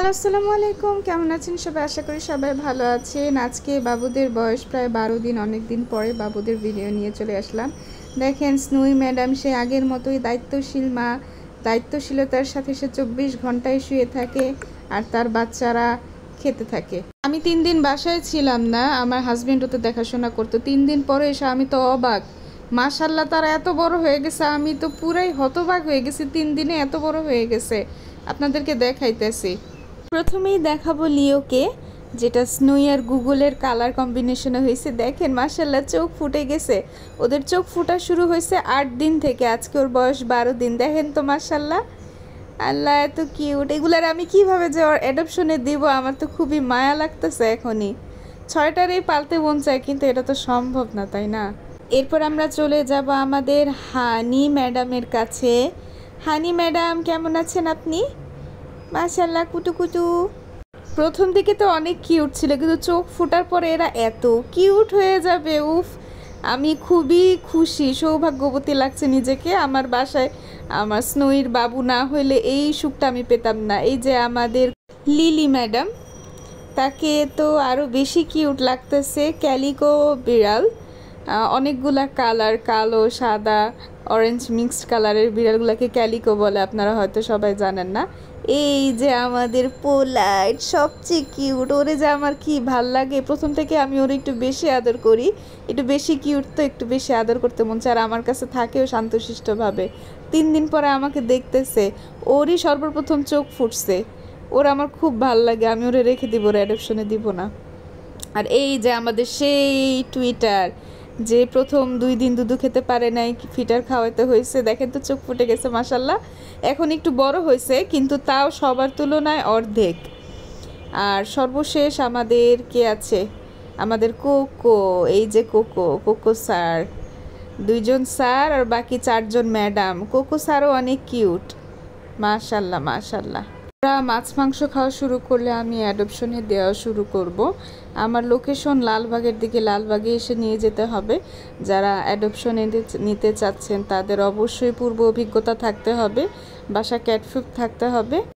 Hello, আসসালামু আলাইকুম। কেমন আছেন সবাই? আশা করি সবাই ভালো আছেন। আজকে বাবুদের বয়স প্রায় 12 দিন, অনেক দিন পরে বাবুদের ভিডিও নিয়ে চলে আসলাম। দেখেন, স্নুই ম্যাডাম সে আগের মতোই দায়িত্বশীল মা, দায়িত্বশীলতার সাথে সে 24 ঘন্টায় শুয়ে থাকে আর তার বাচ্চারা খেতে থাকে। আমি 3 দিন বাসায় ছিলাম না, আমার হাজবেন্ডও তো দেখাশোনা করতো। 3 দিন পরে এসে আমি তো অবাক, মাশাল্লাহ তারা এত বড় হয়ে গেছে, আমি তো পুরাই হতবাক হয়ে গেছি। 3 দিনে এত বড় হয়ে গেছে, আপনাদেরকে দেখাইতেছি। প্রথমেই দেখাবো লিওকে, যেটা স্নুই আর গুগলের কালার কম্বিনেশনে হয়েছে। দেখেন মাশাল্লাহ চোখ ফুটে গেছে। ওদের চোখ ফুটা শুরু হয়েছে 8 দিন থেকে, আজকে ওর বয়স 12 দিন। দেখেন তো মাশাল্লাহ, আল্লাহ এত কিউট। এগুলার আমি কিভাবে যে ওর অ্যাডপশনে দিব, আমার তো খুবই মায়া লাগতেছে এখনই। 6টারই পালতে মন চায়, কিন্তু এটা তো সম্ভব না, তাই না? এরপর আমরা চলে যাব আমাদের হানি ম্যাডামের কাছে। হানি ম্যাডাম, কেমন আছেন আপনি? মাশাল্লাহ কুটু কুটু। প্রথম দিকে তো অনেক কিউট ছিল, কিন্তু চোখ ফোটার পরে এরা এত কিউট হয়ে যাবে, উফ। আমি খুবই খুশি, সৌভাগ্যবতী লাগছে নিজেকে। আমার বাসায় আমার স্নোইর বাবু না হইলে এই সুখটা আমি পেতাম না। এই যে আমাদের লিলি ম্যাডাম, তাকে তো আরও বেশি কিউট লাগতেছে। ক্যালিকো বিড়াল, অনেকগুলা কালার, কালো, সাদা, অরেঞ্জ মিক্সড কালারের বিড়ালগুলোকে ক্যালিকো বলে, আপনারা হয়তো সবাই জানেন না। এই যে আমাদের পোলাইট, সবচেয়ে কিউট। ওরে যে আমার কি ভাল লাগে, প্রথম থেকে আমি ওর একটু বেশি আদর করি। একটু বেশি কিউট তো, একটু বেশি আদর করতে মন চায়। আর আমার কাছে থাকেও শান্তশিষ্টভাবে। 3 দিন পরে আমাকে দেখতেছে, ওরই সর্বপ্রথম চোখ ফুটছে। ওর আমার খুব ভাল লাগে, আমি ওরে রেখে দিব, ওর অ্যাডপশনে দিব না। আর এই যে আমাদের সেই টুইটার, যে প্রথম 2 দিন দুধু খেতে পারে নাই, ফিটার খাওয়াতে হয়েছে। দেখেন তো চোখ ফুটে গেছে মাশাল্লাহ। এখন একটু বড় হয়েছে, কিন্তু তাও সবার তুলনায় অর্ধেক। আর সর্বশেষ আমাদের কে আছে? আমাদের কোকো। এই যে কোকো, কোকো স্যার। 2জন স্যার আর বাকি 4জন ম্যাডাম। কোকো স্যারও অনেক কিউট, মাশাল্লাহ মাশাল্লাহ। ওরা মাছ মাংস খাওয়া শুরু করলে আমি অ্যাডপশনে দেওয়া শুরু করব। আমার লোকেশন লালবাগের দিকে, লালবাগে এসে নিয়ে যেতে হবে। যারা অ্যাডপশনে নিতে চাচ্ছেন তাদের অবশ্যই পূর্ব অভিজ্ঞতা থাকতে হবে, বাসা ক্যাট ফুড থাকতে হবে।